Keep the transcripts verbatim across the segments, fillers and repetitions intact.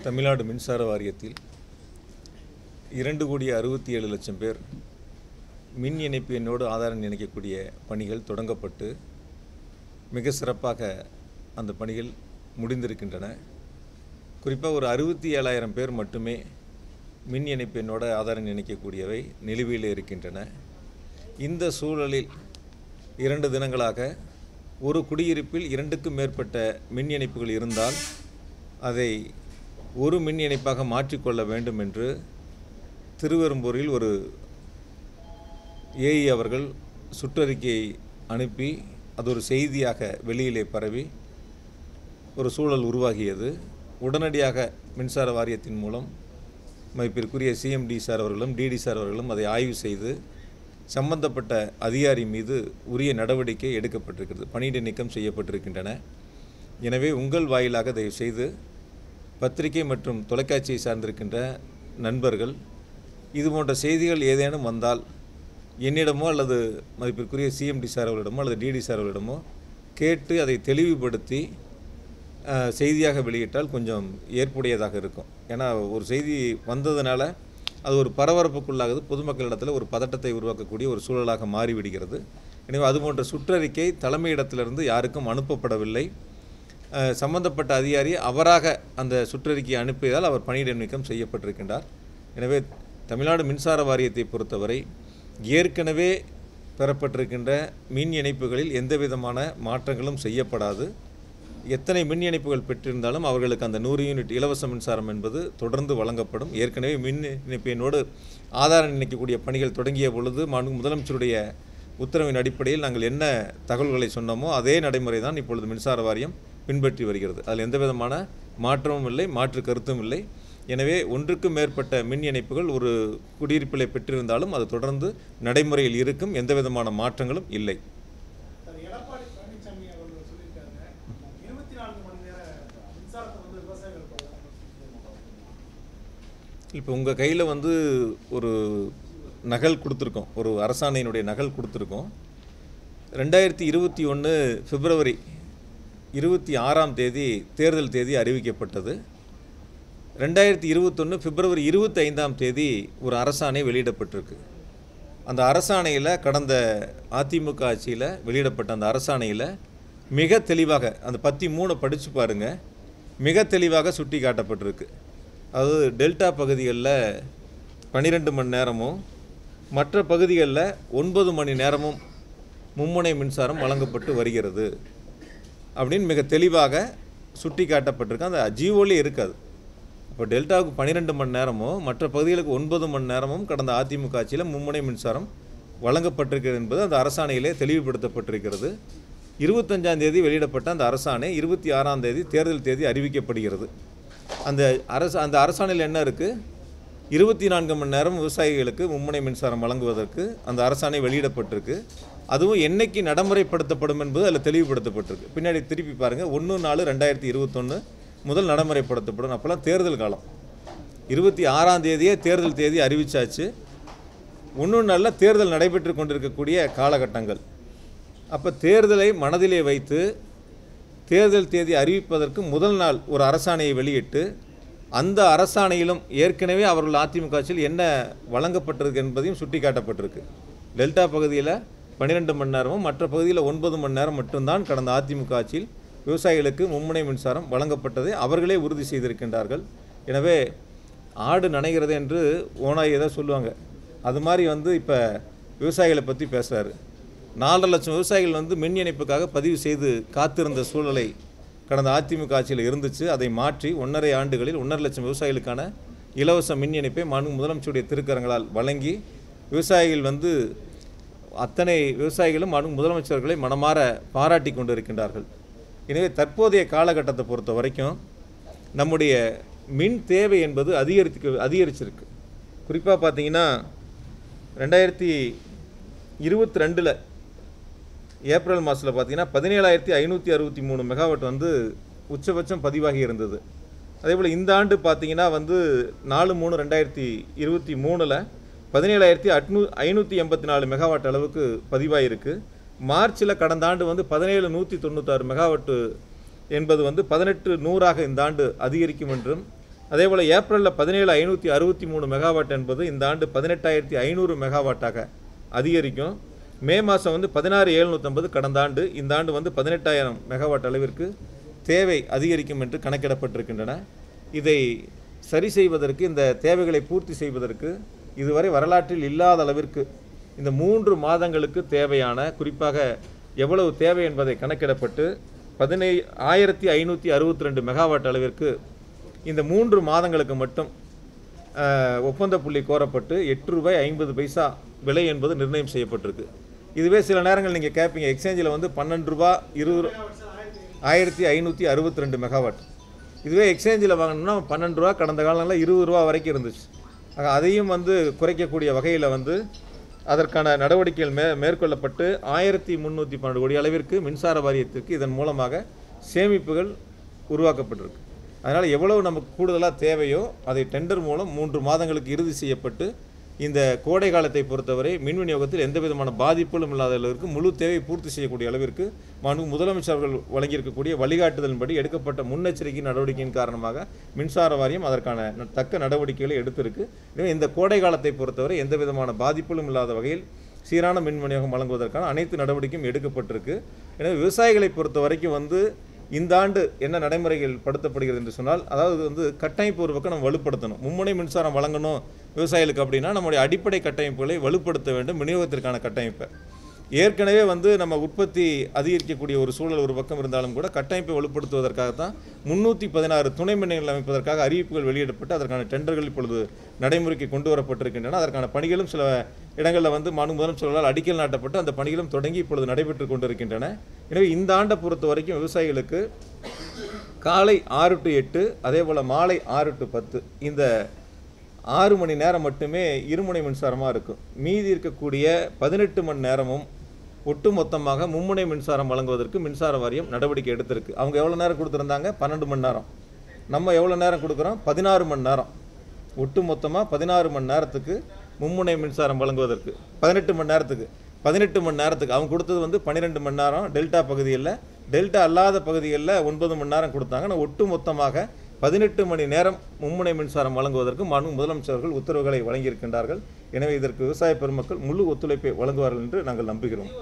தமிழ்நாடு மின்சார வாரியத்தில் இரண்டு கோடி அறுபத்தி ஏழு லட்சம் பேர் மின் இணைப்பு எண்ணோடு ஆதாரம் இணைக்கக்கூடிய பணிகள் தொடங்கப்பட்டு மிக சிறப்பாக அந்த பணிகள் முடிந்திருக்கின்றன. குறிப்பாக ஒரு அறுபத்தி ஏழாயிரம் பேர் மட்டுமே மின் இணைப்பு எண்ணோடு ஆதாரம் இணைக்கக்கூடியவை நிலுவையில் இருக்கின்றன. இந்த சூழலில் இரண்டு தினங்களாக ஒரு குடியிருப்பில் இரண்டுக்கும் மேற்பட்ட மின் இணைப்புகள் இருந்தால் அதை ஒரு மின் இணைப்பாக மாற்றிக்கொள்ள வேண்டும் என்று திருவெரும்பூரில் ஒரு ஏஇ அவர்கள் சுற்றறிக்கையை அனுப்பி அது ஒரு செய்தியாக வெளியிலே பரவி ஒரு சூழல் உருவாகியது. உடனடியாக மின்சார வாரியத்தின் மூலம் மதிப்பிற்குரிய சிஎம்டி சார் அவர்களும் டிடி சார் அவர்களும் அதை ஆய்வு செய்து சம்பந்தப்பட்ட அதிகாரி மீது உரிய நடவடிக்கை எடுக்கப்பட்டிருக்கிறது, பணியிடை நீக்கம் செய்யப்பட்டிருக்கின்றன. எனவே உங்கள் வாயிலாக தயவு செய்து பத்திரிகை மற்றும் தொலைக்காட்சியை சார்ந்திருக்கின்ற நண்பர்கள் இது போன்ற செய்திகள் ஏதேனும் வந்தால் என்னிடமோ அல்லது மதிப்பிற்குரிய சிஎம்டி சார் அவர்களிடமோ அல்லது டிடி சார் அவர்களிடமோ கேட்டு அதை தெளிவுபடுத்தி செய்தியாக வெளியிட்டால் கொஞ்சம் ஏற்புடையதாக இருக்கும். ஏன்னா ஒரு செய்தி வந்ததுனால அது ஒரு பரபரப்புக்குள்ளாகுது, பொதுமக்களிடத்தில் ஒரு பதட்டத்தை உருவாக்கக்கூடிய ஒரு சூழலாக மாறிவிடுகிறது. எனவே அது போன்ற சுற்றறிக்கை தலைமையிடத்திலிருந்து யாருக்கும் அனுப்பப்படவில்லை. சம்பந்தப்பட்ட அதிகாரி அவராக அந்த சுற்றறிக்கையை அனுப்பியதால் அவர் பணியிடை நீக்கம் செய்யப்பட்டிருக்கின்றார். எனவே தமிழ்நாடு மின்சார வாரியத்தை பொறுத்தவரை ஏற்கனவே பெறப்பட்டிருக்கின்ற மின் இணைப்புகளில் எந்த விதமான மாற்றங்களும் செய்யப்படாது. எத்தனை மின் இணைப்புகள் பெற்றிருந்தாலும் அவர்களுக்கு அந்த நூறு யூனிட் இலவச மின்சாரம் என்பது தொடர்ந்து வழங்கப்படும். ஏற்கனவே மின் இணைப்பினோடு ஆதாரம் இணைக்கக்கூடிய பணிகள் தொடங்கிய பொழுது முதலமைச்சருடைய உத்தரவின் அடிப்படையில் நாங்கள் என்ன தகவல்களை சொன்னோமோ அதே நடைமுறை தான் இப்பொழுது மின்சார வாரியம் பின்பற்றி வருகிறது. அதில் எந்த விதமான மாற்றமும் இல்லை, மாற்று கருத்தும் இல்லை. எனவே ஒன்றுக்கும் மேற்பட்ட மின் இணைப்புகள் ஒரு குடியிருப்பிலை பெற்றிருந்தாலும் அது தொடர்ந்து நடைமுறையில் இருக்கும், எந்த விதமான மாற்றங்களும் இல்லை. இப்போ உங்கள் கையில் வந்து ஒரு நகல் கொடுத்துருக்கோம், ஒரு அரசாணையினுடைய நகல் கொடுத்துருக்கோம். ரெண்டாயிரத்தி இருபத்தி ஒன்று பிப்ரவரி இருபத்தி ஆறாம் தேதி தேர்தல் தேதி அறிவிக்கப்பட்டது. ரெண்டாயிரத்தி இருபத்தொன்று பிப்ரவரி இருபத்தி ஐந்தாம் தேதி ஒரு அரசாணை வெளியிடப்பட்டிருக்கு. அந்த அரசாணையில் கடந்த அதிமுக ஆட்சியில் வெளியிடப்பட்ட அந்த அரசாணையில் மிக தெளிவாக அந்த பத்தி மூணை படித்து பாருங்கள், மிக தெளிவாக சுட்டி காட்டப்பட்டிருக்கு. அதாவது டெல்டா பகுதிகளில் பன்னிரெண்டு மணி நேரமும் மற்ற பகுதிகளில் ஒன்பது மணி நேரமும் மும்முனை மின்சாரம் வழங்கப்பட்டு வருகிறது அப்படின்னு மிக தெளிவாக சுட்டி காட்டப்பட்டிருக்கு. அந்த ஜியோலே இருக்காது. இப்போ டெல்டாவுக்கு பன்னிரெண்டு மணி நேரமும் மற்ற பகுதிகளுக்கு ஒன்பது மணி நேரமும் கடந்த அதிமுக ஆட்சியில் மும்முனை மின்சாரம் வழங்கப்பட்டிருக்கிறது என்பது அந்த அரசாணையிலே தெளிவுபடுத்தப்பட்டிருக்கிறது. இருபத்தஞ்சாம் தேதி வெளியிடப்பட்ட அந்த அரசாணை இருபத்தி ஆறாம் தேதி தேர்தல் தேதி அறிவிக்கப்படுகிறது. அந்த அரசு அந்த அரசாணையில் என்ன இருக்குது? இருபத்தி நான்கு மணி நேரம் விவசாயிகளுக்கு மும்முனை மின்சாரம் வழங்குவதற்கு அந்த அரசாணை வெளியிடப்பட்டிருக்கு. அதுவும் என்னைக்கு நடைமுறைப்படுத்தப்படும் என்பது அதில் தெளிவுபடுத்தப்பட்டிருக்கு. பின்னாடி திருப்பி பாருங்கள், ஒன்று நாலு ரெண்டாயிரத்தி இருபத்தொன்று முதல் நடைமுறைப்படுத்தப்படும். அப்போல்லாம் தேர்தல் காலம். இருபத்தி ஆறாம் தேதியே தேர்தல் தேதி அறிவித்தாச்சு. ஒன்று நாளில் தேர்தல் நடைபெற்று கொண்டிருக்கக்கூடிய காலகட்டங்கள். அப்போ தேர்தலை மனதிலே வைத்து தேர்தல் தேதி அறிவிப்பதற்கு முதல் நாள் ஒரு அரசாணையை வெளியிட்டு அந்த அரசாணையிலும் ஏற்கனவே அவர்கள் அதிமுக ஆட்சியில் என்ன வழங்கப்பட்டிருக்கு என்பதையும் சுட்டி காட்டப்பட்டிருக்கு. டெல்டா பகுதியில் பன்னிரெண்டு மணி நேரமும் மற்ற பகுதியில் ஒன்பது மணி நேரம் மட்டும்தான் கடந்த அதிமுக ஆட்சியில் விவசாயிகளுக்கு மும்முனை மின்சாரம் வழங்கப்பட்டதை அவர்களே உறுதி செய்திருக்கின்றார்கள். எனவே ஆடு நனைகிறது என்று ஓனாய் ஏதோ சொல்லுவாங்க, அது மாதிரி வந்து இப்போ விவசாயிகளை பற்றி பேசுகிறாரு. நாலரை லட்சம் விவசாயிகள் வந்து மின் இணைப்புக்காக பதிவு செய்து காத்திருந்த சூழலை கடந்த அதிமுக ஆட்சியில் இருந்துச்சு. அதை மாற்றி ஒன்றரை ஆண்டுகளில் ஒன்றரை லட்சம் விவசாயிகளுக்கான இலவச மின் இணைப்பை மாண்பு முதலமைச்சருடைய திருக்கரங்களால் வழங்கி விவசாயிகள் வந்து அத்தனை விவசாயிகளும் மாண்பு முதலமைச்சர்களை மனமாற பாராட்டி கொண்டிருக்கின்றார்கள். எனவே தற்போதைய காலகட்டத்தை பொறுத்த வரைக்கும் நம்முடைய மின் தேவை என்பது அதிகரித்து அதிகரிச்சிருக்கு. குறிப்பாக பார்த்தீங்கன்னா ரெண்டாயிரத்தி இருபத்தி ரெண்டில் ஏப்ரல் மாதத்தில் பார்த்தீங்கன்னா பதினேழாயிரத்தி ஐநூற்றி அறுபத்தி மூணு மெகாவாட் வந்து உச்சபட்சம் பதிவாகி இருந்தது. அதே போல் இந்த ஆண்டு பார்த்தீங்கன்னா வந்து நாலு மூணு ரெண்டாயிரத்தி இருபத்தி மூணில் பதினேழாயிரத்தி அட்நூ ஐநூற்றி எண்பத்தி நாலு மெகாவாட் அளவுக்கு பதிவாயிருக்கு. மார்ச்சில் கடந்த ஆண்டு வந்து பதினேழு நூற்றி தொண்ணூத்தாறு மெகாவாட்டு என்பது வந்து பதினெட்டு நூறாக இந்த ஆண்டு அதிகரிக்கும் என்றும் அதே போல் ஏப்ரலில் பதினேழு ஐநூற்றி அறுபத்தி மூணு மெகாவாட் என்பது இந்த ஆண்டு பதினெட்டாயிரத்தி ஐநூறு மெகாவாட்டாக அதிகரிக்கும். மே மாதம் வந்து பதினாறு எழுநூற்றம்பது கடந்த ஆண்டு, இந்த ஆண்டு வந்து பதினெட்டாயிரம் மெகாவாட் அளவிற்கு தேவை அதிகரிக்கும் என்று கணக்கிடப்பட்டிருக்கின்றன. இதை சரி செய்வதற்கு, இந்த தேவைகளை பூர்த்தி செய்வதற்கு இதுவரை வரலாற்றில் இல்லாத அளவிற்கு இந்த மூன்று மாதங்களுக்கு தேவையான, குறிப்பாக எவ்வளவு தேவை என்பதை கணக்கிடப்பட்டு பதினை ஆயிரத்தி ஐநூற்றி அறுபத்தி ரெண்டு மெகாவாட் அளவிற்கு இந்த மூன்று மாதங்களுக்கு மட்டும் ஒப்பந்த புள்ளி கோரப்பட்டு எட்டு ரூபாய் ஐம்பது பைசா விலை என்பது நிர்ணயம் செய்யப்பட்டிருக்கு. இதுவே சில நேரங்கள் நீங்கள் கேட்பீங்க, எக்ஸ்சேஞ்சில் வந்து பன்னெண்டு ரூபா இருபது ஆயிரத்தி ஐநூற்றி அறுபத்தி ரெண்டு மெகாவாட், இதுவே எக்ஸ்சேஞ்சில் வாங்கணும்னா பன்னெண்டு ரூபா, கடந்த காலங்களில் இருபது ரூபா வரைக்கும் இருந்துச்சு. ஆக அதையும் வந்து குறைக்கக்கூடிய வகையில் வந்து அதற்கான நடவடிக்கைகள் மே மேற்கொள்ளப்பட்டு ஆயிரத்தி முந்நூற்றி பன்னெண்டு கோடி அளவிற்கு மின்சார வாரியத்திற்கு இதன் மூலமாக சேமிப்புகள் உருவாக்கப்பட்டிருக்கு. அதனால் எவ்வளவு நமக்கு கூடுதலாக தேவையோ அதை டெண்டர் மூலம் மூன்று மாதங்களுக்கு இறுதி செய்யப்பட்டு இந்த கோடை காலத்தை பொறுத்தவரை மின் விநியோகத்தில் எந்த விதமான பாதிப்புகளும் இல்லாத அளவிற்கு முழு தேவை பூர்த்தி செய்யக்கூடிய அளவிற்கு மாண்பு முதலமைச்சர்கள் வழங்கியிருக்கக்கூடிய வழிகாட்டுதலின்படி எடுக்கப்பட்ட முன்னெச்சரிக்கை நடவடிக்கையின் காரணமாக மின்சார வாரியம் அதற்கான தக்க நடவடிக்கைகளை எடுத்திருக்கு. எனவே இந்த கோடை காலத்தை பொறுத்தவரை எந்த விதமான பாதிப்புகளும் இல்லாத வகையில் சீரான மின் விநியோகம் வழங்குவதற்கான அனைத்து நடவடிக்கையும் எடுக்கப்பட்டிருக்கு. எனவே விவசாயிகளை பொறுத்த வரைக்கும் வந்து இந்த ஆண்டு என்ன நடைமுறைகள் படுத்தப்படுகிறது என்று சொன்னால், அதாவது வந்து கட்டமைப்பு ஒரு பக்கம் நம்ம வலுப்படுத்தணும். மும்முனை மின்சாரம் வழங்கணும் விவசாயிகளுக்கு அப்படின்னா நம்முடைய அடிப்படை கட்டமைப்புகளை வலுப்படுத்த வேண்டும். விநியோகத்திற்கான கட்டமைப்பை ஏற்கனவே வந்து நம்ம உற்பத்தி அதிகரிக்கக்கூடிய ஒரு சூழல் ஒரு பக்கம் இருந்தாலும் கூட கட்டமைப்பை வலுப்படுத்துவதற்காகத்தான் முன்னூற்றி பதினாறு துணை மின் நிலையங்கள் அமைப்பதற்காக அறிவிப்புகள் வெளியிடப்பட்டு அதற்கான டெண்டர்கள் இப்பொழுது நடைமுறைக்கு கொண்டு வரப்பட்டிருக்கின்றன. அதற்கான பணிகளும் சில இடங்களில் வந்து மாநில முதலமைச்சர்களால் அடிக்கல் நாட்டப்பட்டு அந்த பணிகளும் தொடங்கி இப்பொழுது நடைபெற்று கொண்டிருக்கின்றன. எனவே இந்த ஆண்டை பொறுத்த வரைக்கும் விவசாயிகளுக்கு காலை ஆறு டு எட்டு அதே போல் மாலை ஆறு டு பத்து இந்த ஆறு மணி நேரம் மட்டுமே இருமுனை மின்சாரமாக இருக்கும். மீதி இருக்கக்கூடிய பதினெட்டு மணி நேரமும் ஒட்டு மொத்தமாக மும்முனை மின்சாரம் வழங்குவதற்கு மின்சார வாரியம் நடவடிக்கை எடுத்திருக்கு. அவங்க எவ்வளோ நேரம் கொடுத்துருந்தாங்க? பன்னெண்டு மணி நேரம். நம்ம எவ்வளோ நேரம் கொடுக்குறோம்? பதினாறு மணி நேரம். ஒட்டு மொத்தமாக பதினாறு மணி நேரத்துக்கு மும்முனை மின்சாரம் வழங்குவதற்கு, பதினெட்டு மணி நேரத்துக்கு பதினெட்டு மணி நேரத்துக்கு அவங்க கொடுத்தது வந்து பன்னிரெண்டு மணி நேரம் டெல்டா பகுதியில், டெல்டா அல்லாத பகுதிகளில் ஒன்பது மணி நேரம் கொடுத்தாங்க. ஆனால் ஒட்டு மொத்தமாக பதினெட்டு மணி நேரம் மும்முனை மின்சாரம் வழங்குவதற்கு மாண்பு முதலமைச்சர்கள் உத்தரவுகளை வழங்கியிருக்கின்றார்கள். எனவே இதற்கு விவசாய பெருமக்கள் முழு ஒத்துழைப்பை வழங்குவார்கள் என்று நாங்கள் நம்புகிறோம்.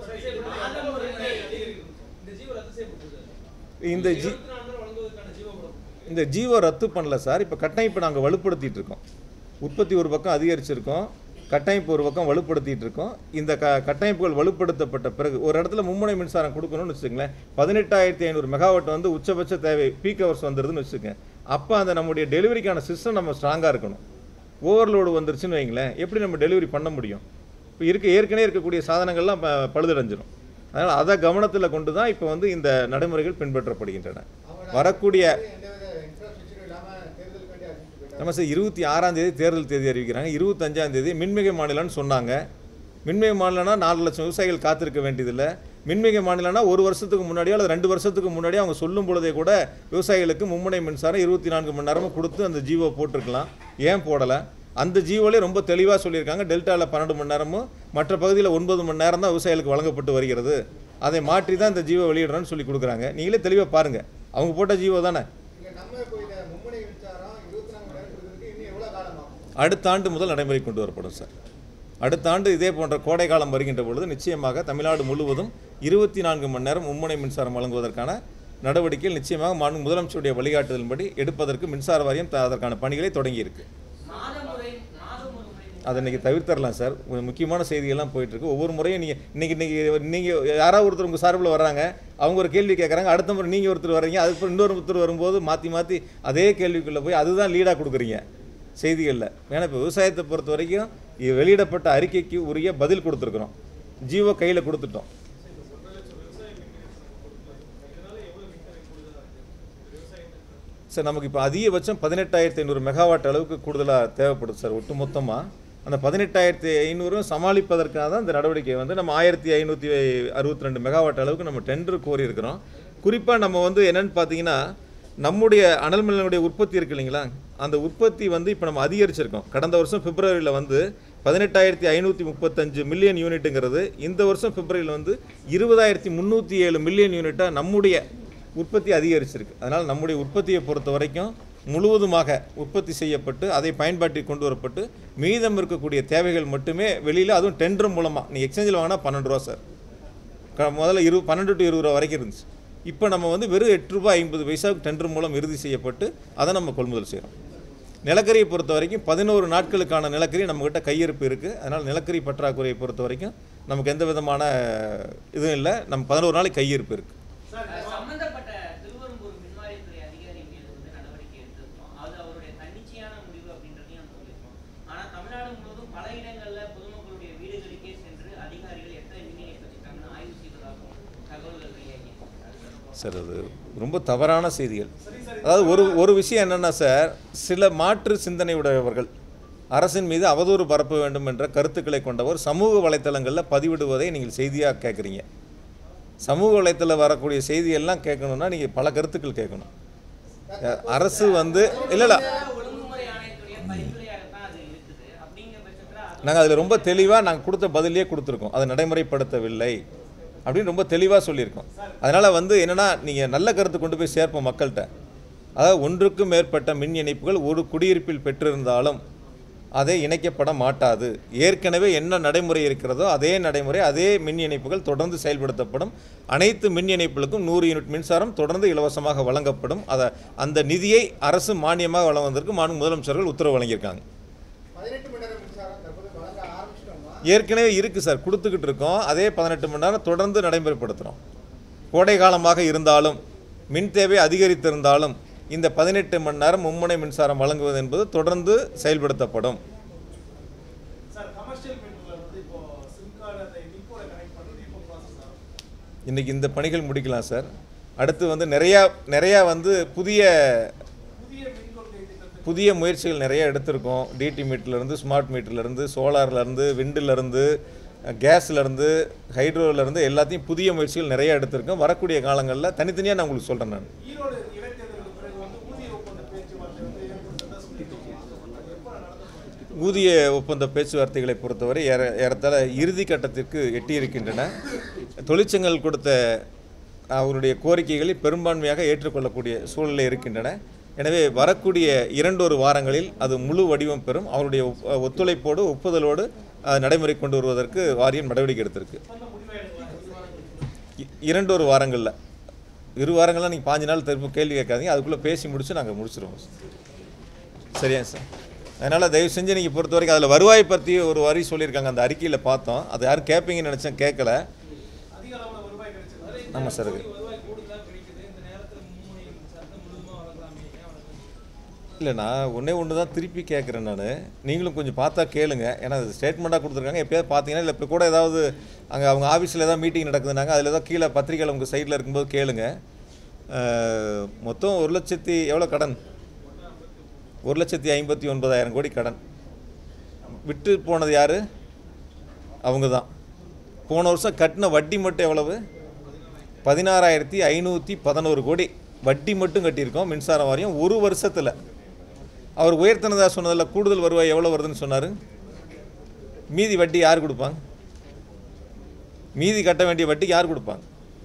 இந்த ஜி இந்த ஜீவோ ரத்து பண்ணல சார். இப்போ கட்டமைப்பை நாங்கள் வலுப்படுத்திட்டு இருக்கோம். உற்பத்தி ஒரு பக்கம் அதிகரிச்சிருக்கோம், கட்டமைப்பு ஒரு பக்கம் வலுப்படுத்திட்டு இருக்கோம். இந்த க கட்டமைப்புகள் வலுப்படுத்தப்பட்ட பிறகு ஒரு இடத்துல மும்முனை மின்சாரம் கொடுக்கணும்னு வச்சுக்கோங்களேன், பதினெட்டாயிரத்தி ஐநூறு மெகாவாட் வந்து உச்சபட்ச தேவை பீக் ஹவர்ஸ் வந்துடுதுன்னு வச்சுக்கோங்க. அப்போ அந்த நம்முடைய டெலிவரிக்கான சிஸ்டம் நம்ம ஸ்ட்ராங்காக இருக்கணும். ஓவர்லோடு வந்துருச்சுன்னு வைங்களேன், எப்படி நம்ம டெலிவரி பண்ண முடியும்? இப்போ இருக்க ஏற்கனவே இருக்கக்கூடிய சாதனங்கள்லாம் பழுதடைஞ்சிடும். அதனால் அதை கவனத்தில் கொண்டு தான் இப்போ வந்து இந்த நடைமுறைகள் பின்பற்றப்படுகின்றன. வரக்கூடிய நம்ம சார் இருபத்தி ஆறாம் தேதி தேர்தல் தேதி அறிவிக்கிறாங்க. இருபத்தஞ்சாம் தேதி மின்மிகை மாநிலம்னு சொன்னாங்க. மின்மிகை மாநிலம்னா நாலு லட்சம் விவசாயிகள் காத்திருக்க வேண்டியதில்லை. மின்மிகை மாநிலம்னா ஒரு வருஷத்துக்கு முன்னாடியோ அல்லது ரெண்டு வருஷத்துக்கு முன்னாடியோ அவங்க சொல்லும் பொழுதே கூட விவசாயிகளுக்கு மும்முனை மின்சாரம் இருபத்தி நான்கு மணி நேரமும் கொடுத்து அந்த ஜீவோ போட்டிருக்கலாம். ஏன் போடலை? அந்த ஜீவோலே ரொம்ப தெளிவாக சொல்லியிருக்காங்க. டெல்டாவில் பன்னெண்டு மணி நேரமும் மற்ற பகுதியில் ஒன்பது மணி நேரம் தான் விவசாயிகளுக்கு வழங்கப்பட்டு வருகிறது. அதை மாற்றி தான் இந்த ஜீவோ வெளியிடுறேன்னு சொல்லி கொடுக்குறாங்க. நீங்களே தெளிவாக பாருங்கள், அவங்க போட்ட ஜீவோ தானே. அடுத்த ஆண்டு முதல் நடைமுறை கொண்டு வரப்படும் சார். அடுத்த ஆண்டு இதே போன்ற கோடை காலம் வருகின்ற பொழுது நிச்சயமாக தமிழ்நாடு முழுவதும் இருபத்தி நான்கு மணி நேரம் மும்முனை மின்சாரம் வழங்குவதற்கான நடவடிக்கைகள் நிச்சயமாக மாநில முதலமைச்சருடைய வழிகாட்டுதலின்படி எடுப்பதற்கு மின்சார வாரியம் அதற்கான பணிகளை தொடங்கியிருக்கு. அதை இன்றைக்கி தவிர்த்தரலாம் சார். முக்கியமான செய்திகள்லாம் போயிட்டுருக்கு. ஒவ்வொரு முறையும் நீங்கள் இன்றைக்கி இன்றைக்கி நீங்கள் யாராவது ஒருத்தர் உங்கள் சார்பில் வர்றாங்க, அவங்க ஒரு கேள்வி கேட்குறாங்க, அடுத்த முறை நீங்கள் ஒருத்தர் வர்றீங்க, அதுக்கப்புறம் இன்னொரு ஒருத்தர் வரும்போது மாற்றி மாற்றி அதே கேள்விக்குள்ளே போய் அதுதான் லீடாக கொடுக்குறீங்க செய்திகளில். ஏன்னா இப்போ விவசாயத்தை பொறுத்த வரைக்கும் வெளியிடப்பட்ட அறிக்கைக்கு உரிய பதில் கொடுத்துருக்குறோம். ஜீவோ கையில் கொடுத்துட்டோம். சார் நமக்கு இப்போ அதிகபட்சம் பதினெட்டாயிரத்தி ஐநூறு மெகாவாட் அளவுக்கு கூடுதலாக தேவைப்படுது சார். ஒட்டு மொத்தமாக அந்த பதினெட்டாயிரத்தி ஐநூறும் சமாளிப்பதற்காக தான் இந்த நடவடிக்கை வந்து நம்ம ஆயிரத்தி ஐநூற்றி அறுபத்தி ரெண்டு மெகாவாட் அளவுக்கு நம்ம டெண்டர் கோரி இருக்கிறோம். குறிப்பாக நம்ம வந்து என்னென்னு பார்த்தீங்கன்னா, நம்முடைய அனல் மின்னுடைய உற்பத்தி இருக்குது இல்லைங்களா, அந்த உற்பத்தி வந்து இப்போ நம்ம அதிகரிச்சிருக்கோம். கடந்த வருஷம் பிப்ரவரியில் வந்து பதினெட்டாயிரத்தி ஐநூற்றி முப்பத்தஞ்சு மில்லியன் யூனிட்டுங்கிறது இந்த வருஷம் பிப்ரவரியில் வந்து இருபதாயிரத்தி முந்நூற்றி ஏழு மில்லியன் யூனிட்டாக நம்முடைய உற்பத்தி அதிகரிச்சிருக்கு. அதனால் நம்முடைய உற்பத்தியை பொறுத்த வரைக்கும் முழுவதுமாக உற்பத்தி செய்யப்பட்டு அதை பயன்பாட்டில் கொண்டு வரப்பட்டு மீதம் இருக்கக்கூடிய தேவைகள் மட்டுமே வெளியில், அதுவும் டெண்டர் மூலமாக. நீ எக்ஸ்சேஞ்சில் வாங்கினா பன்னெண்டு ரூபா சார், முதல்ல இரு பன்னெண்டு டு இருபது ரூபா வரைக்கும் இருந்துச்சு. இப்போ நம்ம வந்து வெறும் எட்டு ரூபாய் ஐம்பது பைசாவுக்கு டெண்டர் மூலம் இறுதி செய்யப்பட்டு அதை நம்ம கொள்முதல் செய்கிறோம். நிலக்கரியை பொறுத்த வரைக்கும் பதினோரு நாட்களுக்கான நிலக்கரி நம்மக்கிட்ட கையிருப்பு இருக்குது. அதனால் நிலக்கரி பற்றாக்குறையை பொறுத்த வரைக்கும் நமக்கு எந்த விதமான இதுவும் இல்லை. நம்ம பதினோரு நாளைக்கு கையிருப்பு இருக்குது. சார் அது ரொம்ப தவறான செய்திகள். அதாவது ஒரு ஒரு விஷயம் என்னென்னா சார், சில மாற்று சிந்தனை உடையவர்கள் அரசின் மீது அவதூறு பரப்ப வேண்டும் என்ற கருத்துக்களை கொண்டவர் சமூக வலைத்தளங்களில் பதிவிடுவதை நீங்கள் செய்தியாக கேட்குறீங்க. சமூக வலைத்தளத்தில் வரக்கூடிய செய்தியெல்லாம் கேட்கணுன்னா நீங்கள் பல கருத்துக்கள் கேட்கணும். அரசு வந்து இல்லை இல்லை நாங்கள் அதில் ரொம்ப தெளிவாக நாங்கள் கொடுத்த பதிலே கொடுத்துருக்கோம். அதை நடைமுறைப்படுத்தவில்லை அப்படின்னு ரொம்ப தெளிவாக சொல்லியிருக்கோம். அதனால் வந்து என்னென்னா, நீங்கள் நல்ல கருத்து கொண்டு போய் சேர்ப்போம் மக்கள்கிட்ட. அதாவது ஒன்றுக்கும் மேற்பட்ட மின் இணைப்புகள் ஒரு குடியிருப்பில் பெற்றிருந்தாலும் அதை இணைக்கப்பட மாட்டாது. ஏற்கனவே என்ன நடைமுறை இருக்கிறதோ அதே நடைமுறை, அதே மின் இணைப்புகள் தொடர்ந்து செயல்படுத்தப்படும். அனைத்து மின் இணைப்புகளுக்கும் நூறு யூனிட் மின்சாரம் தொடர்ந்து இலவசமாக வழங்கப்படும். அதை அந்த நிதியை அரசு மானியமாக வழங்குவதற்கு மாண்பு முதலமைச்சர்கள் உத்தரவு வழங்கியிருக்காங்க. ஏற்கனவே இருக்குது சார், கொடுத்துக்கிட்டு இருக்கோம். அதே பதினெட்டு மணி நேரம் தொடர்ந்து நடைமுறைப்படுத்துகிறோம். கோடை காலமாக இருந்தாலும் மின் தேவை அதிகரித்திருந்தாலும் இந்த பதினெட்டு மணி நேரம் மும்முனை மின்சாரம் வழங்குவது என்பது தொடர்ந்து செயல்படுத்தப்படும். இன்றைக்கி இந்த பணிகள் முடிக்கலாம் சார். அடுத்து வந்து நிறையா நிறையா வந்து புதிய புதிய முயற்சிகள் நிறைய எடுத்திருக்கோம். டிடி மீட்டர்லேருந்து, ஸ்மார்ட் மீட்டர்லேருந்து, சோலார்லேருந்து, விண்டிலேருந்து, கேஸ்லேருந்து, ஹைட்ரோலேருந்து எல்லாத்தையும் புதிய முயற்சிகள் நிறையா எடுத்திருக்கோம். வரக்கூடிய காலங்களில் தனித்தனியாக நான் உங்களுக்கு சொல்கிறேன். நான் ஊதிய ஒப்பந்த பேச்சுவார்த்தைகளை பொறுத்தவரை ஏற ஏறத்தாழ இறுதி கட்டத்திற்கு எட்டியிருக்கின்றன. தொழிற்சங்கங்கள் கொடுத்த அவருடைய கோரிக்கைகளை பெரும்பான்மையாக ஏற்றுக்கொள்ளக்கூடிய சூழ்நிலை இருக்கின்றன. எனவே வரக்கூடிய இரண்டொரு வாரங்களில் அது முழு வடிவம் பெறும். அவருடைய ஒத்துழைப்போடு ஒப்புதலோடு நடைமுறை கொண்டு வருவதற்கு வாரியம் நடவடிக்கை எடுத்திருக்கு. இரண்டொரு வாரங்களில், இரு வாரங்கள்லாம் நீங்கள் பாஞ்சு நாள் திரும்ப கேள்வி கேட்காதீங்க. அதுக்குள்ளே பேசி முடிச்சு நாங்கள் முடிச்சிடுவோம். சரியா சார்? அதனால் தயவு செஞ்சு நீங்கள் பொறுத்த வரைக்கும் அதில் வருவாய் பற்றி ஒரு வரி சொல்லியிருக்காங்க. அந்த அறிக்கையில் பார்த்தோம். அது யாரும் கேட்பீங்கன்னு நினச்சேன், கேட்கல. ஆமாம் சார். இல்லை, நான் ஒன்றே ஒன்று தான் திருப்பி கேட்குறேன். நான் நீங்களும் கொஞ்சம் பார்த்தா கேளுங்க. ஏன்னா அது ஸ்டேட்மெண்ட்டாக கொடுத்துருக்காங்க. எப்போயாவது பார்த்தீங்கன்னா, இல்லை இப்போ கூட ஏதாவது அங்கே அவங்க ஆஃபீஸில் ஏதாவது மீட்டிங் நடக்குதுனாங்க, அதில் ஏதாவது கீழே பத்திரிக்கையில் உங்கள் சைடில் இருக்கும்போது கேளுங்க. மொத்தம் ஒரு லட்சத்தி எவ்வளோ கடன்? ஒரு லட்சத்தி ஐம்பத்தி ஒன்பதாயிரம் கோடி கடன். விட்டு போனது யார்? அவங்க தான். போன வருஷம் கட்டின வட்டி மட்டும் எவ்வளவு? பதினாறாயிரத்தி ஐநூற்றி பதினோரு கோடி வட்டி மட்டும் கட்டியிருக்கோம் மின்சார வாரியம் ஒரு வருஷத்தில். அவர் உயர்த்தினதா சொன்னதில் கூடுதல் வருவாய் எவ்வளோ வருதுன்னு சொன்னார். மீதி வட்டி யார் கொடுப்பாங்க? மீதி கட்ட வேண்டிய வட்டிக்கு யார் கொடுப்பாங்க?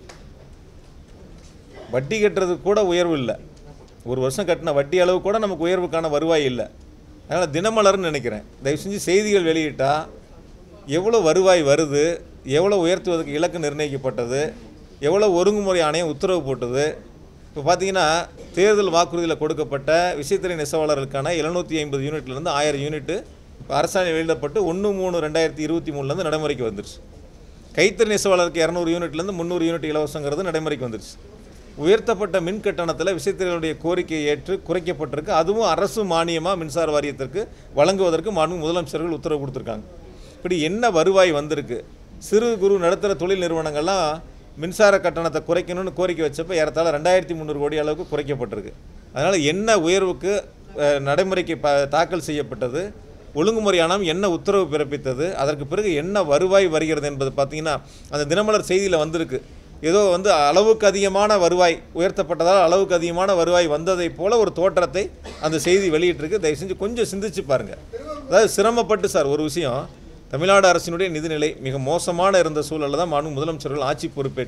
வட்டி கட்டுறதுக்கு கூட உயர்வு இல்லை. ஒரு வருஷம் கட்டின வட்டி அளவு கூட நமக்கு உயர்வுக்கான வருவாய் இல்லை. அதனால் தினமலர்னு நினைக்கிறேன், தயவு செஞ்சு செய்திகள் வெளியிட்டால் எவ்வளோ வருவாய் வருது, எவ்வளோ உயர்த்துவதற்கு இலக்கு நிர்ணயிக்கப்பட்டது, எவ்வளோ ஒருங்குமுறை ஆணையம் உத்தரவு போட்டது. இப்போ பார்த்தீங்கன்னா, தேர்தல் வாக்குறுதியில் கொடுக்கப்பட்ட விசைத்தறி நெசவாளர்களுக்கான எழுநூற்றி ஐம்பது யூனிட்லேருந்து ஆயிரம் யூனிட்டு இப்போ அரசாணை வெளியிடப்பட்டு ஒன்று மூணு ரெண்டாயிரத்தி இருபத்தி மூணுலேருந்து நடைமுறைக்கு வந்துருச்சு. கைத்தறி நெசவாளருக்கு இரநூறு யூனிட்லேருந்து முந்நூறு யூனிட் இலவசங்கிறது நடைமுறைக்கு வந்துருச்சு. உயர்த்தப்பட்ட மின் கட்டணத்தில் விசைத்தறிகளுடைய கோரிக்கையை ஏற்று குறைக்கப்பட்டிருக்கு. அதுவும் அரசு மானியமாக மின்சார வாரியத்திற்கு வழங்குவதற்கு மாண்பு முதலமைச்சர்கள் உத்தரவு கொடுத்துருக்காங்க. இப்படி என்ன வருவாய் வந்திருக்கு. சிறு குறு நடுத்தர தொழில் நிறுவனங்கள்லாம் மின்சார கட்டணத்தை குறைக்கணும்னு கோரிக்கை வச்சப்போ ஏறத்தாழ ரெண்டாயிரத்தி முந்நூறு கோடி அளவுக்கு குறைக்கப்பட்டிருக்கு. அதனால் என்ன உயர்வுக்கு நடைமுறைக்கு ப தாக்கல் செய்யப்பட்டது, ஒழுங்குமுறை ஆணையம் என்ன உத்தரவு பிறப்பித்தது, அதற்கு பிறகு என்ன வருவாய் வருகிறது என்பது பார்த்திங்கன்னா அந்த தினமலர் செய்தியில் வந்திருக்கு. ஏதோ வந்து அளவுக்கு அதிகமான வருவாய் உயர்த்தப்பட்டதால் அளவுக்கு அதிகமான வருவாய் வந்ததை போல் ஒரு தோற்றத்தை அந்த செய்தி வெளியிட்டிருக்கு. தயவு செஞ்சு கொஞ்சம் சிந்திச்சு பாருங்கள். அதாவது சிரமப்பட்டு சார் ஒரு விஷயம், தமிழ்நாடு அரசினுடைய நிதிநிலை மிக மோசமான இருந்த சூழலில் தான் மாண்பு முதலமைச்சர்கள் ஆட்சி பொறுப்பேற்று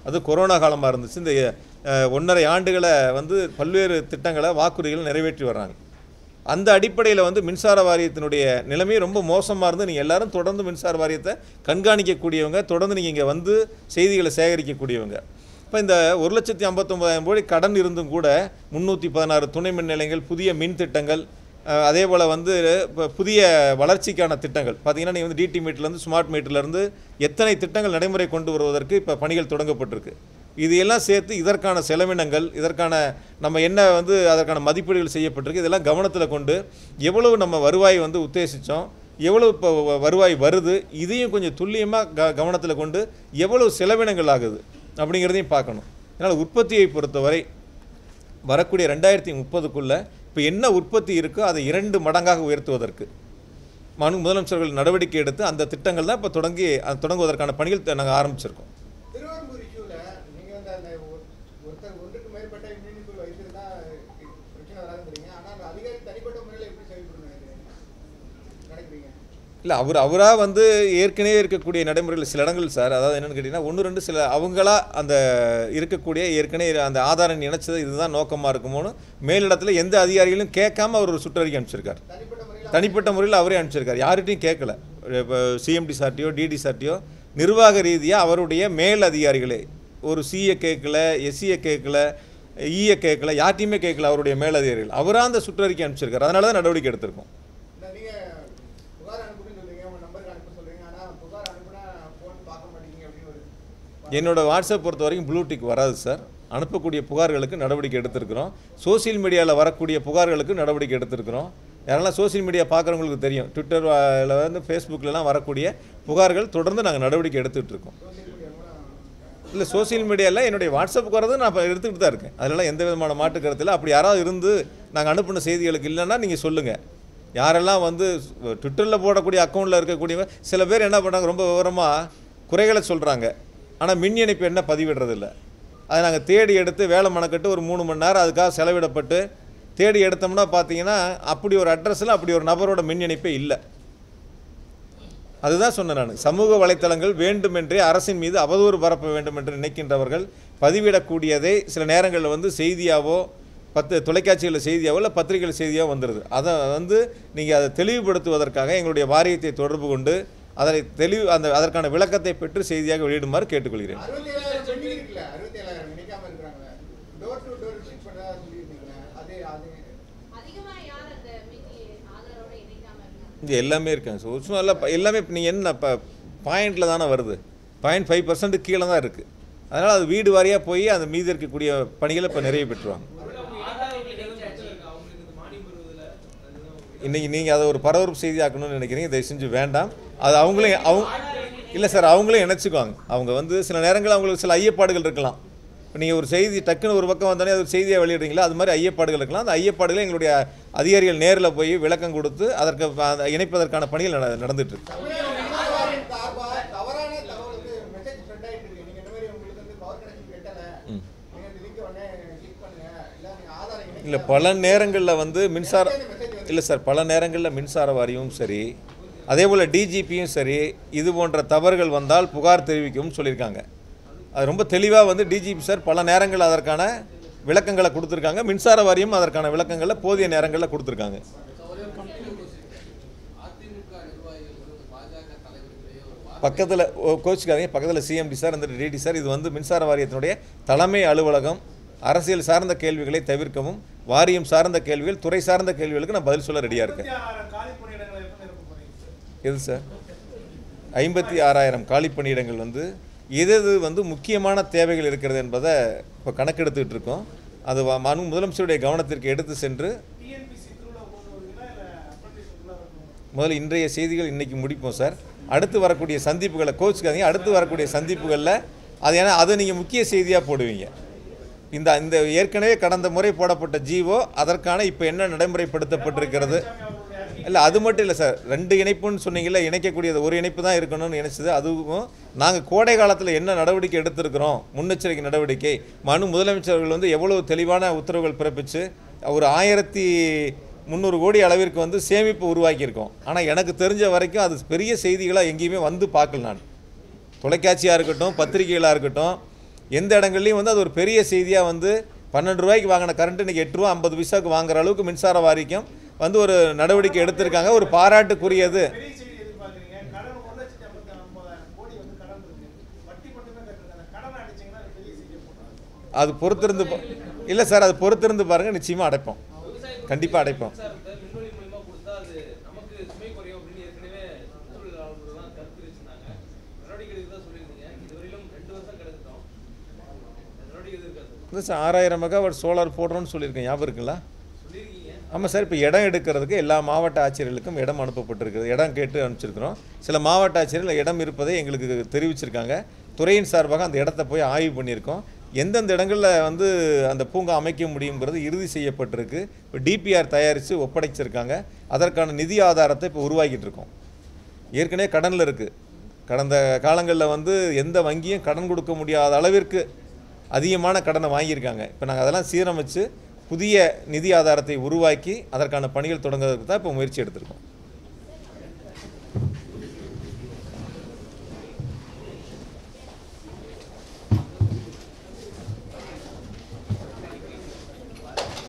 அது கொரோனா காலமாக இருந்துச்சு. இந்த ஒன்றரை ஆண்டுகளை வந்து பல்வேறு திட்டங்களை வாக்குறுதிகளை நிறைவேற்றி வர்றாங்க. அந்த அடிப்படையில் வந்து மின்சார வாரியத்தினுடைய நிலைமை ரொம்ப மோசமாக இருந்து நீங்கள் எல்லோரும் தொடர்ந்து மின்சார வாரியத்தை கண்காணிக்கக்கூடியவங்க, தொடர்ந்து நீங்கள் இங்கே வந்து செய்திகளை சேகரிக்கக்கூடியவங்க. இப்போ இந்த ஒரு லட்சத்தி ஐம்பத்தொம்பதாயிரம் கோடி கடன் இருந்தும் கூட முந்நூற்றி பதினாறு துணை மின் நிலையங்கள், புதிய மின் திட்டங்கள், அதே போல் வந்து இப்போ புதிய வளர்ச்சிக்கான திட்டங்கள் பார்த்திங்கன்னா நீங்கள் வந்து டிடி மீட்டர்லேருந்து ஸ்மார்ட் மீட்டர்லேருந்து எத்தனை திட்டங்கள் நடைமுறை கொண்டு வருவதற்கு இப்போ பணிகள் தொடங்கப்பட்டிருக்கு. இது எல்லாம் சேர்த்து இதற்கான செலவினங்கள், இதற்கான நம்ம என்ன வந்து அதற்கான மதிப்பீடுகள் செய்யப்பட்டிருக்கு, இதெல்லாம் கவனத்தில் கொண்டு எவ்வளவு நம்ம வருவாய் வந்து உத்தேசித்தோம், எவ்வளவு இப்போ வருவாய் வருது, இதையும் கொஞ்சம் துல்லியமாக க கவனத்தில் கொண்டு எவ்வளவு செலவினங்கள் ஆகுது அப்படிங்கிறதையும் பார்க்கணும். அதனால் உற்பத்தியை பொறுத்தவரை வரக்கூடிய ரெண்டாயிரத்தி முப்பதுக்குள்ளே இப்போ என்ன உற்பத்தி இருக்கோ அதை இரண்டு மடங்காக உயர்த்துவதற்கு மனு முதலமைச்சர்கள் நடவடிக்கை எடுத்து அந்த திட்டங்கள் தான் இப்போ தொடங்கி தொடங்குவதற்கான பணிகள் நாங்கள் ஆரம்பிச்சிருக்கோம். இல்லை அவர் அவராக வந்து ஏற்கனவே இருக்கக்கூடிய நடைமுறைகள் சில இடங்கள் சார், அதாவது என்னென்னு கேட்டிங்கன்னா ஒன்று ரெண்டு சில அவங்களா அந்த இருக்கக்கூடிய ஏற்கனவே அந்த ஆதாரம் இணைச்சது இதுதான் நோக்கமாக இருக்குமோன்னு மேலிடத்தில் எந்த அதிகாரிகளும் கேட்காம அவர் ஒரு சுற்றறிக்கை அனுப்பிச்சிருக்கார். தனிப்பட்ட முறையில் அவரே அனுப்பிச்சிருக்கார், யார்கிட்டையும் கேட்கல. இப்போ சிஎம்டி சார்ட்டியோ டிடி சார்ட்டியோ நிர்வாக ரீதியாக அவருடைய மேல் அதிகாரிகளே ஒரு சிஏ கேட்கல, எஸ்சியை கேட்கல, ஈயை கேட்கல, யார்ட்டையுமே கேட்கல. அவருடைய மேல் அதிகாரிகள் அவராக அந்த சுற்றறிக்கை அனுப்பிச்சிருக்கார். அதனால தான் நடவடிக்கை எடுத்திருக்கோம். என்னோட வாட்ஸ்அப் பொறுத்த வரைக்கும் ப்ளூடிக் வராது சார். அனுப்பக்கூடிய புகார்களுக்கு நடவடிக்கை எடுத்திருக்கிறோம். சோசியல் மீடியாவில் வரக்கூடிய புகார்களுக்கு நடவடிக்கை எடுத்திருக்கிறோம். யாரெல்லாம் சோசியல் மீடியா பார்க்குறவங்களுக்கு தெரியும், ட்விட்டரில் வந்து ஃபேஸ்புக்கிலலாம் வரக்கூடிய புகார்கள் தொடர்ந்து நாங்கள் நடவடிக்கை எடுத்துகிட்டு இருக்கோம். இல்லை சோசியல் மீடியாவில் என்னுடைய வாட்ஸ்அப்புக்கு வரது நான் இப்போ எடுத்துக்கிட்டு தான் இருக்கேன். அதெல்லாம் எந்த விதமான மாற்று கருத்தில் அப்படி யாராவது இருந்து நாங்கள் அனுப்பின செய்திகளுக்கு இல்லைன்னா நீங்கள் சொல்லுங்கள். யாரெல்லாம் வந்து ட்விட்டரில் போடக்கூடிய அக்கௌண்ட்டில் இருக்கக்கூடியவங்க சில பேர் என்ன பண்ணுறாங்க, ரொம்ப விவரமாக குறைகளை சொல்கிறாங்க, ஆனால் மின் இணைப்பு என்ன பதிவிடுறதில்ல. அதை நாங்கள் தேடி எடுத்து வேலை மனக்கட்டு ஒரு மூணு மணி நேரம் அதுக்காக செலவிடப்பட்டு தேடி எடுத்தோம்னா பார்த்தீங்கன்னா அப்படி ஒரு அட்ரஸில் அப்படி ஒரு நபரோட மின் இணைப்பே இல்லை. அதுதான் சொன்னேன் நான். சமூக வலைத்தளங்கள் வேண்டுமென்றே அரசின் மீது அவதூறு பரப்ப வேண்டும் என்று நினைக்கின்றவர்கள் பதிவிடக்கூடியதை சில நேரங்களில் வந்து செய்தியாவோ பத்து தொலைக்காட்சிகளில் செய்தியாவோ இல்லை பத்திரிகைகள் செய்தியாவோ வந்துடுது. அதை வந்து நீங்கள் அதை தெளிவுபடுத்துவதற்காக எங்களுடைய வாரியத்தை தொடர்பு கொண்டு அதனை தெளிவு அந்த அதற்கான விளக்கத்தை பெற்று செய்தியாக வெளியிடுமாறு கேட்டுக்கொள்கிறேன். இங்கே எல்லாமே இருக்காங்க சார். சும்மா இல்லை எல்லாமே நீங்கள் என்ன இப்போ பாயிண்டில் தானே வருது, பாயிண்ட் ஃபைவ் பர்சன்ட் கீழே தான் இருக்குது. அதனால் அது வீடு வாரியாக போய் அந்த மீதி இருக்கக்கூடிய பணிகளை இப்போ நிறைய பெற்றுவாங்க. இன்றைக்கி நீங்கள் அதை ஒரு பரபரப்பு செய்தி ஆக்கணும்னு நினைக்கிறீங்க, இதை செஞ்சு வேண்டாம். அது அவங்களே அவங்க இல்லை சார், அவங்களே நினச்சிக்குவாங்க. அவங்க வந்து சில நேரங்களில் அவங்களுக்கு சில ஐயப்பாடுகள் இருக்கலாம். இப்போ நீங்கள் ஒரு செய்தி டக்குன்னு ஒரு பக்கம் வந்தோடனே அது ஒரு செய்தியாக வெளியிடுறீங்களா, அது மாதிரி ஐயப்பாடுகள் இருக்கலாம். அந்த ஐயப்பாடுகளை எங்களுடைய அதிகாரிகள் நேரில் போய் விளக்கம் கொடுத்து அதற்கு இணைப்பதற்கான பணிகள் நடந்துட்டு இருக்கு. இல்லை பல நேரங்களில் வந்து மின்சார இல்லை சார் பல நேரங்களில் மின்சார வாரியமும் சரி, அதே போல் டிஜிபியும் சரி, இது போன்ற தவறுகள் வந்தால் புகார் தெரிவிக்கவும் சொல்லியிருக்காங்க. அது ரொம்ப தெளிவாக வந்து டிஜிபி சார் பல நேரங்கள் அதற்கான விளக்கங்களை கொடுத்துருக்காங்க. மின்சார வாரியம் அதற்கான விளக்கங்களை போதிய நேரங்களில் கொடுத்துருக்காங்க. பக்கத்தில் கோச்சுக்காதீங்க, பக்கத்தில் சிஎம்டி சார் அந்த டிடி சார், இது வந்து மின்சார வாரியத்தினுடைய தலைமை அலுவலகம். அரசியல் சார்ந்த கேள்விகளை தவிர்க்கவும் வாரியம் சார்ந்த கேள்விகள், துறை சார்ந்த கேள்விகளுக்கு நான் பதில் சொல்ல ரெடியாக இருக்கேன். எது சார் ஐம்பத்தி ஆறாயிரம் காலி பணியிடங்கள் வந்து எது எது வந்து முக்கியமான தேவைகள் இருக்கிறது என்பதை இப்போ கணக்கெடுத்துக்கிட்டு இருக்கோம். அது மனு முதலமைச்சருடைய கவனத்திற்கு எடுத்து சென்று முதல்ல இன்றைய செய்திகள் இன்றைக்கி முடிப்போம் சார். அடுத்து வரக்கூடிய சந்திப்புகளை கோச்சுக்காதீங்க, அடுத்து வரக்கூடிய சந்திப்புகளில் அது ஏன்னா அதை நீங்கள் முக்கிய செய்தியாக போடுவீங்க. இந்த இந்த ஏற்கனவே கடந்த முறை போடப்பட்ட ஜீவோ அதற்கான இப்போ என்ன நடைமுறைப்படுத்தப்பட்டிருக்கிறது இல்லை அது மட்டும் இல்லை சார். ரெண்டு இணைப்புன்னு சொன்னீங்கல்ல, இணைக்கக்கூடியது ஒரு இணைப்பு தான் இருக்கணும்னு நினச்சது. அதுவும் நாங்கள் கோடை காலத்தில் என்ன நடவடிக்கை எடுத்திருக்கிறோம், முன்னெச்சரிக்கை நடவடிக்கை, மனு முதலமைச்சர்கள் வந்து எவ்வளவு தெளிவான உத்தரவுகள் பிறப்பித்து ஒரு ஆயிரத்தி முந்நூறு கோடி அளவிற்கு வந்து சேமிப்பு உருவாக்கியிருக்கோம். ஆனால் எனக்கு தெரிஞ்ச வரைக்கும் அது பெரிய செய்திகளாக எங்கேயுமே வந்து பார்க்கல. நான் தொலைக்காட்சியாக இருக்கட்டும், பத்திரிகைகளாக இருக்கட்டும், எந்த இடங்கள்லையும் வந்து அது ஒரு பெரிய செய்தியாக வந்து பன்னெண்டு ரூபாய்க்கு வாங்கின கரண்ட் இன்றைக்கி எட்டு ரூபா ஐம்பது பைசாவுக்கு வாங்குற அளவுக்கு மின்சார வாரியம் வந்து ஒரு நடவடிக்கை எடுத்திருக்காங்க. ஒரு பாராட்டுக்குரியது. அது பொறுத்திருந்து இல்லை சார், அது பொறுத்திருந்து பாருங்கள், நிச்சயமாக அடைப்போம், கண்டிப்பாக அடைப்போம். இல்லை சார், ஆறாயிரம் மெகாவாட் சோலார் போடுறோன்னு சொல்லியிருக்கேன், ஞாபகம் இருக்குங்களா? ஆமாம் சார். இப்போ இடம் எடுக்கிறதுக்கு எல்லா மாவட்ட ஆட்சியர்களுக்கும் இடம் அனுப்பப்பட்டிருக்குது. இடம் கேட்டு அனுப்பிச்சிருக்கிறோம். சில மாவட்ட ஆட்சியர்கள் இடம் இருப்பதை எங்களுக்கு தெரிவிச்சிருக்காங்க. துறையின் சார்பாக அந்த இடத்த போய் ஆய்வு பண்ணியிருக்கோம். எந்தெந்த இடங்களில் வந்து அந்த பூங்கா அமைக்க முடியுங்கிறது இறுதி செய்யப்பட்டிருக்கு. இப்போ டிபிஆர் தயாரித்து ஒப்படைச்சிருக்காங்க. அதற்கான நிதி ஆதாரத்தை இப்போ உருவாக்கிட்டு இருக்கோம். ஏற்கனவே கடனில் இருக்குது. கடந்த காலங்களில் வந்து எந்த வங்கியும் கடன் கொடுக்க முடியாத அளவிற்கு அதிகமான கடனை வாங்கியிருக்காங்க. இப்போ நாங்கள் அதெல்லாம் சீரமைச்சு புதிய நிதி ஆதாரத்தை உருவாக்கி அதற்கான பணிகள் தொடங்குறதுக்கு தான் இப்போ முயற்சி எடுத்திருக்கோம்.